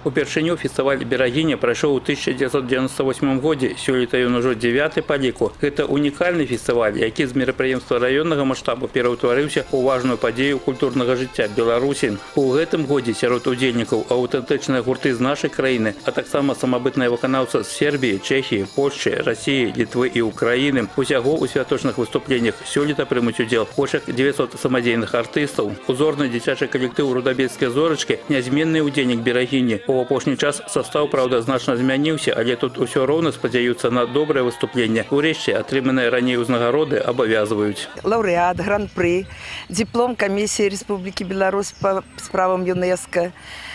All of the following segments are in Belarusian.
Упершыню фестиваль «Берагиня» прошел в 1998 году, сёлета ён уже 9-й по ліку. Это уникальный фестиваль, який з мерапрыемства районного масштаба пераўтварыўся у важную падзею культурного жыцця Беларусі. У гэтым годзе сярод удзельнікаў аўтэнтычныя гурты з нашай краіны, а таксама самабытныя выканаўцы з Сербіі, Чэхіі, Польшчы, Расіі, Літвы і Украіны. Усяго у святочных выступленнях сёлета прымуць удзел больш 900 самадзейных артыстаў. Узорны дзіцячы калектыў «Рудабельскія зорачкі» нязменны удзельнік «Берагіні». У апошні час состав, правда, значна змяніўся, але тут усё роўна спадзяюцца на добрае выступленне. Урэшце, атрыманыя раней узнагароды абавязваюць. Лауреат, гран-пры, диплом комиссии Республики Беларусь по справам ЮНЕСКО.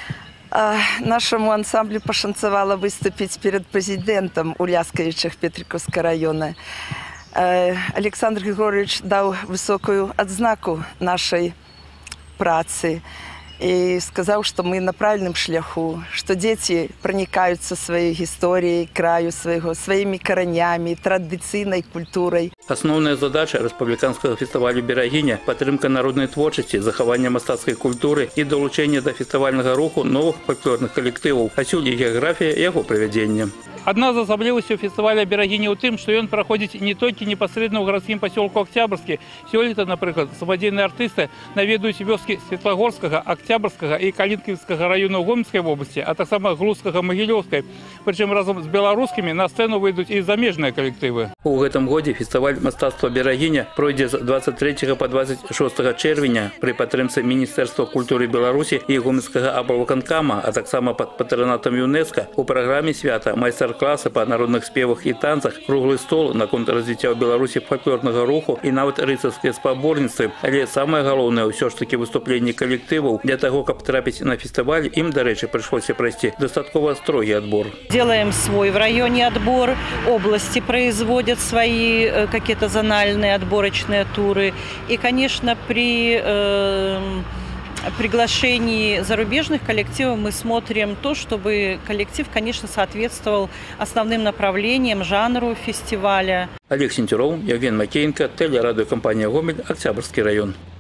Нашему ансамблю пошанцевало выступить перед президентом у Ляскавичах Петриківського района. Александр Григорьевич дал высокую отзнаку нашей працы и сказал, что мы на правильном шляху, что дети проникаются своей историей, краю своего, своими коренями, традиционной культурой. Основная задача республиканского фестивалю «Берагиня» – падтрымка народной творчасці, захавання мастацкай культуры и долучэння до фестивального руху новых фольклорных коллективов, а сюль и география его проведения. Одна з асаблівасцяў фестываля «Берагиня» ў тым, што ён праходзіць не толькі непасрэдна ў гарадскім пасёлку Октябрьскі. Сёлета, напрыклад, самадзейныя артысты наведаюць вёскі Светлагорскага, Октябрьскага і Калінкаўскага раёнаў Гомельскай вобласці, а таксама Глузскага, Магілёўскай. Прычым разам з беларускімі на сцэну выйдуць і замежныя калектывы. У гэтым годзе фестываль мастацтва «Берагиня» пройдзе з 23 по 26 чэрвеня пры падтрымцы Міністэрства культуры Беларусі і Гомельскага аблвыканкама, а таксама пад патранатам ЮНЕСКО. У праграме свята майстар-класы па народных спевах і танцах, круглы стол наконт развіцця ў Беларусі фольклорнага руху і нават рыцарскія спаборніцтвы. Але самае галоўнае ўсё ж такі выступленні калектываў. Для того, каб трапіць на фестываль, ім, дарэчы, прыйшлося пройти дастаткова строгі отбор. Делаем свой в районе отбор, области производят свои какие-то зональные отборочные туры. И, конечно, при приглашении зарубежных коллективов мы смотрим то, чтобы коллектив, конечно, соответствовал основным направлениям, жанру фестиваля. Олег Сентюров, Евген Макеенко, телерадиокомпания «Гомель», Октябрьский район.